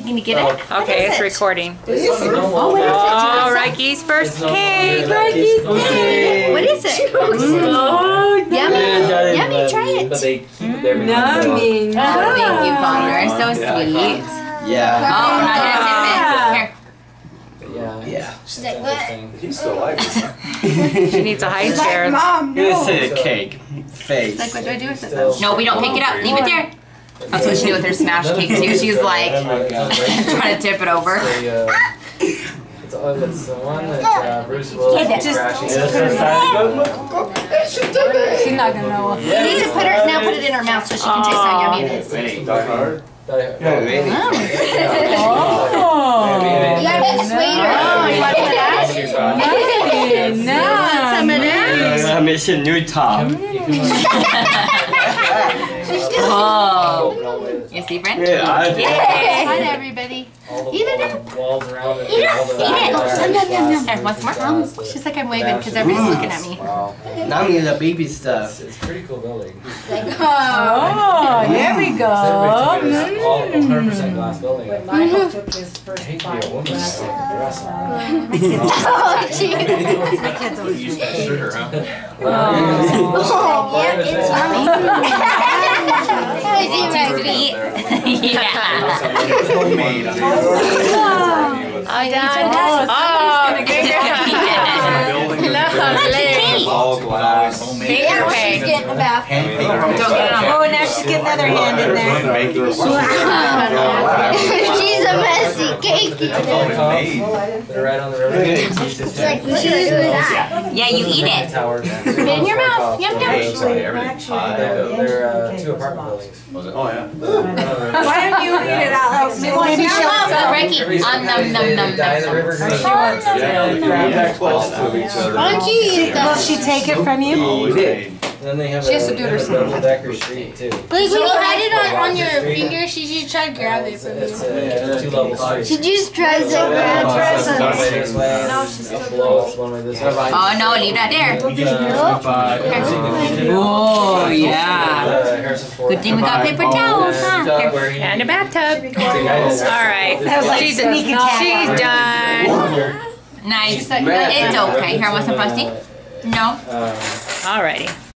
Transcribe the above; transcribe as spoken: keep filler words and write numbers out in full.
Can you get it? What Okay, is it's it? recording. Oh, what is it? Oh, Rykie's first cake. Rykie's cake. What is it? Oh, yummy. Yummy, try it. But they keep it there. Yummy. Oh, thank you, Palmer. So sweet. Yeah. Oh, we're not gonna tip it. Here. Yeah. Yeah. She's like, what? He's still like it. She needs a high chair. Mom, no. You're gonna say a cake. Face. Like, what do I do with it though? No, we don't pick it up. Leave it there. That's what she did with her smash cake too. She's like trying to tip it over. It's the one that uh, Bruce Willis Just- is crashing. She's not gonna know. You need to put her now. Put it in her mouth so she can taste how yummy it is. Wait. Die Hard? Yeah, really? You gotta make it sweeter. Oh, you want some of that? No. Some of that? I'm missing new top. Oh. You see, Brent? Yeah, I did. Yay! Fun, everybody. Eat it up. Walls around it. Eat it. Eat it. Nom, nom, nom, nom. There, once more. Um, she's like I'm waving because everybody's looking at me. Wow. Now I'm the baby stuff. It's a pretty cool building. Oh, there we go. All one hundred percent glass building. When Michael took his I first hate to be bite, a woman. I have to dress on. Oh, jeez. my kids always use it. Sugar, huh? Oh, yep, it's yummy. Is it too sweet? Yeah. Homemade. Oh, yeah. Oh, Building all glass. Take your She's cake. getting the bath. Don't get it on. Oh, now she's getting another hand in there. She's a messy cake. They're right on the river. It's like, what should I do with that? Yeah, you eat it. Towers. Put it in your mouth. Yum, yum. Actually, Everything actually, pie. They're, the they're uh, cake two was apartment mine. buildings. Was it? Oh, yeah. Why don't you eat it out loud? Well, maybe she'll oh, Ricky. Um, num, num, num, Die in the num. river. Yeah, if you're that close to each other. Why don't you eat Will she take it from you? Always made. And then they have She a, has to do it they have a herself. double decker street too. Like when you had it on, on your finger, she should try to grab it It's, from it's you. a two level street. She just tries to grab One way presents. this way, No, she's up still below, it's one way this way. Oh, no, leave that there. Oh yeah. Good thing we got paper towels, huh? Here. And a bathtub. All right. That was like She's, sneak attack. she's done. Nice. It's okay. Here, want some frosting? No. All righty.